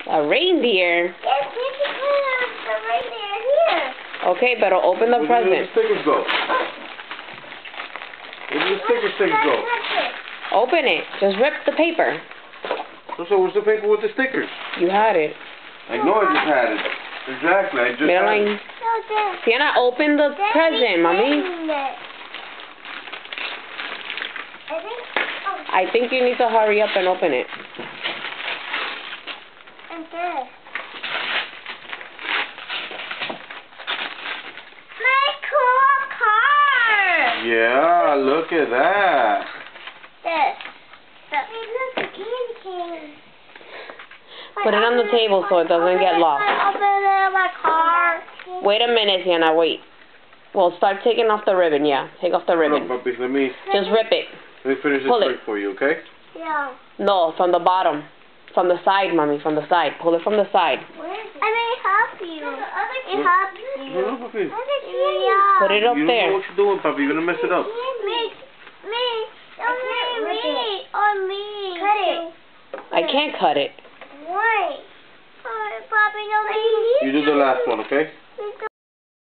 A reindeer? Yes, you can put the reindeer here. Okay, but open the present. Where did the stickers go? Where did the stickers go? Open it. Just rip the paper. So where's the paper with the stickers? You had it. I know I just had it. Exactly, I just had it. Zianna, open the present, Mommy. I think you need to hurry up and open it. And this. My cool car! Yeah, look at that. This. Hey, look, the candy cane. Put it on the table so it doesn't get lost. Open it in my car. Wait a minute, Zianna, wait. Well, start taking off the ribbon, yeah. Take off the ribbon. No, puppy, let me Just rip it. finish this trick for you, okay? Yeah. No, from the bottom. From the side, Mommy, from the side. Pull it from the side. I may help you. It helps you. No, puppy. Yeah. Put it up You don't there. know what you're doing, puppy. You're going to mess it up. Me. On me. Cut it. I can't cut it. Why? Oh, Poppy, no, You do the last one, okay?